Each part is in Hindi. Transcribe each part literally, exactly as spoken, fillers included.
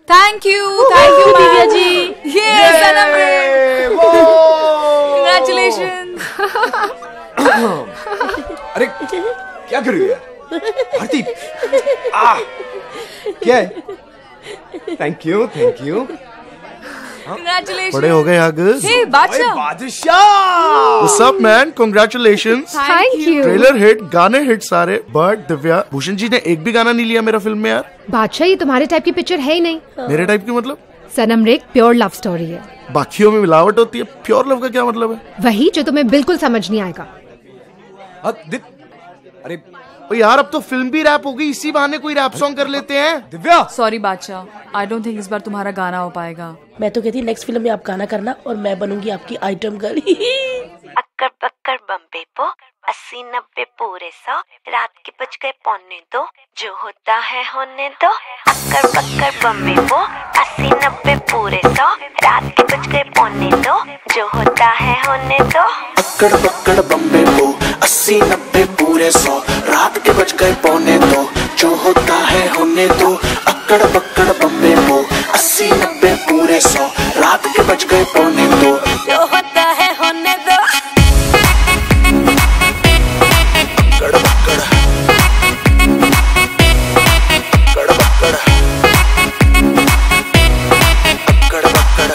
Thank you thank you Divya ji. ये सनम रे, कांग्रेचुलेशंस। अरे क्या कर रही है भारती? आ क्या है? Thank you thank you. Congratulations. बड़े हो गए आग। हे बादशाह। बादशाह। What's up man? Congratulations. Thank you. Trailer hit, गाने हिट सारे, बट दिव्या, भूषण जी ने एक भी गाना नहीं लिया मेरा फिल्म में यार। बादशाह ये तुम्हारे टाइप की पिक्चर है ही नहीं। मेरे टाइप की मतलब? सनम रे प्योर लव स्टोरी है। बाकियों में मिलावट होती है, प्योर लव का क्या मतलब है? वही जो तुम्हें बिल्कुल समझ नहीं आएगा। अरे ओ यार, अब तो फिल्म भी रैप हो गई, इसी बहाने कोई रैप सॉन्ग कर लेते हैं। दिव्या सॉरी बादशाह, आई डोंट थिंक इस बार तुम्हारा गाना हो पाएगा। मैं तो कहती नेक्स्ट फिल्म में आप गाना करना और मैं बनूंगी आपकी आइटम गर्ल। अक्कड़ बक्कड़ बम्बे पो अस्सी नब्बे पूरे सौ रात के बज गए पौने दो जो होता है होने दो। अक्कड़ बक्कड़ बम्बे पो अस्सी नब्बे पूरे सौ रात के बज गए पौने दो जो होता है होने दो। अक्कड़ बक्कड़ बम्बे पो अस्सी नब्बे पूरे सौ रात के बज गए पौने दो जो होता है होने दो। अक्कड़ बक्कड़ बम्बे पो अस्सी नब्बे पूरे सौ रात के बज गए पौने दो जो होता है होने दो। अक्कड़ बक्कड़ अक्कड़ बक्कड़ अक्कड़ बक्कड़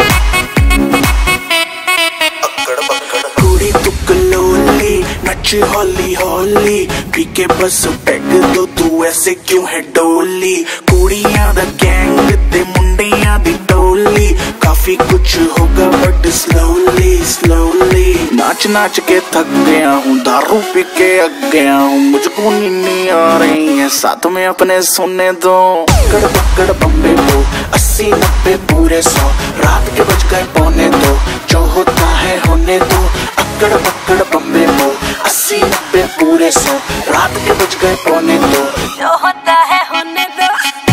अक्कड़ बक्कड़। कुड़ी तू कलोली नच हौली हौली पी के बस पैग दो तू ऐसे क्यों है डोली। कुड़ियां दा गैंग ते मुंडियां दी टोली काफी कुछ होगा बट स्लोली स्लोली। नाच नाच के थक गया हूँ, दारू पी के अग गया हूँ, मुझको नींद आ रही है, साथ में अपने सोने दो। अक्कड़ बक्कड़ बम्बे पो अस्सी नब्बे पूरे सौ रात के बज गए पौने दो जो होता है होने दो। अक्कड़ बक्कड़ बम्बे पो अस्सी नब्बे पूरे सौ रात के बज गए पौने दो जो होता है होने दो।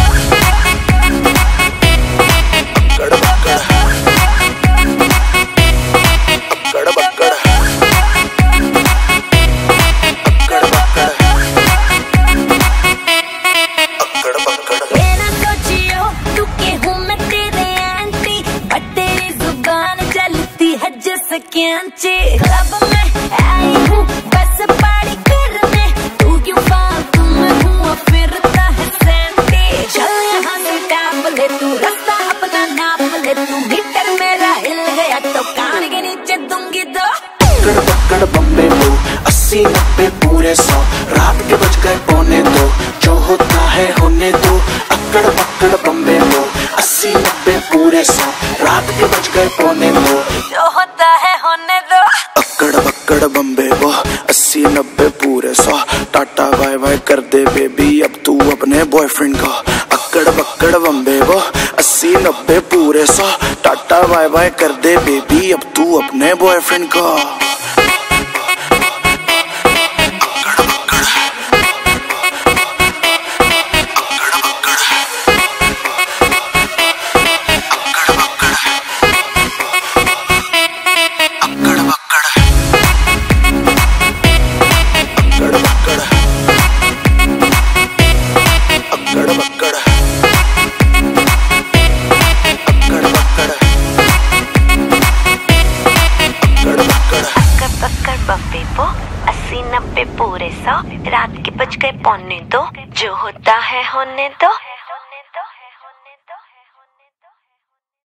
अक्कड़ बक्कड़ अक्कड़ बक्कड़ अक्कड़ बक्कड़ अक्कड़ बक्कड़। मेरा सोचियो तू के हूँ मैं तेरे आंटी बट तेरी जुबान चलती है जैसे कैंची। क्लब में आई हूँ बस पार्टी करने तू क्यों फालतू में हुआ फिरता है सैंटी। चल यहाँ से टाप ले तू रास्ता अपना नाप ले तू मीटर मेरा हिल गया तो कान के नीचे दूंगी दो। अक्कड़ बक्कड़ बम्बे पो अस्सी नब्बे पूरे सौ रात के बज गए पौने दो जो होता है होने दो। अक्कड़ बक्कड़ बम्बे पो अस्सी नब्बे पूरे सौ रात के बज गए पौने दो जो होता है होने दो। अक्कड़ बक्कड़ बम्बे पो अस्सी नब्बे पूरे सौ टाटा बाय बाय कर दे बेबी अब तू अपने बॉयफ्रेंड को। अक्कड़ बक्कड़ बम्बे पो अस्सी नब्बे पूरे सौ टाटा बाय बाय कर दे बेबी अब तू अपने बॉयफ्रेंड को। बम्बे पो अस्सी नब्बे पूरे सौ रात के बज गए पौने दो जो होता है होने दो।